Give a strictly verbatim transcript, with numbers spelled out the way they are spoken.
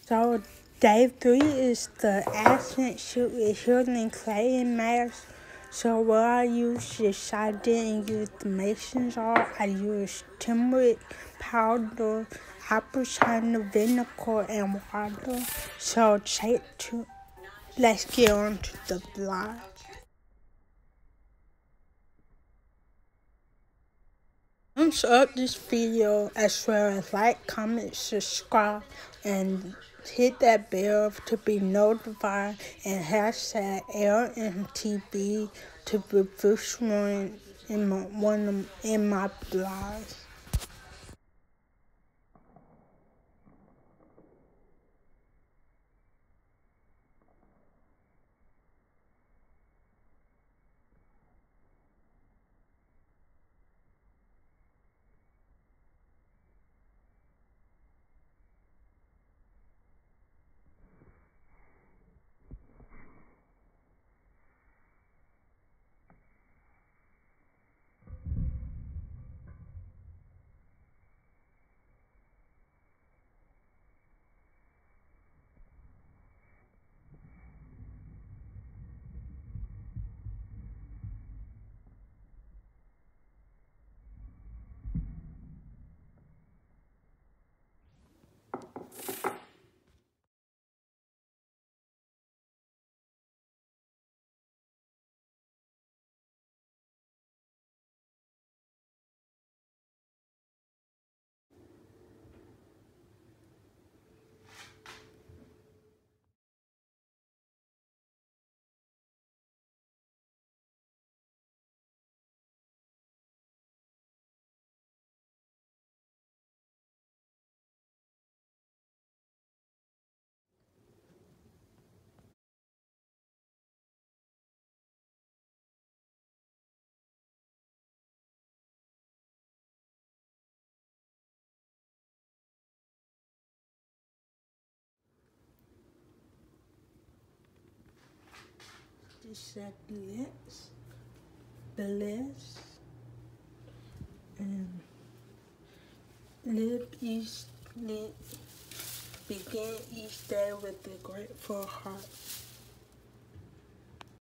So day three is the accent shoot with Hilton Clay and Mass. So what I use is I didn't use the mason jar. I used turmeric powder, apple cider vinegar, and water. So take two. Let's get on to the blog. Thumbs up this video as well as like, comment, subscribe, and hit that bell to be notified, and hashtag L M T B to be first one in my one of, in my blogs. This is bliss, bliss, and live each live. Begin each day with a grateful heart.